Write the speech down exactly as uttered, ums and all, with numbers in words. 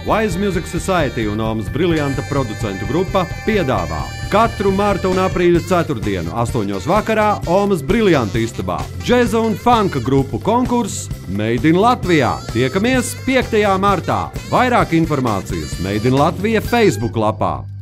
Wise Music Society un Omas Briljanta producentu grupa piedāvā katru marta un aprīļa ceturtdienu, astoņos vakarā Omas Briljanta istabā džeza un funka grupu konkurss Made in Latvijā. Tiekamies piektajā martā. Vairāk informācijas Made in Latvija Facebook lapā.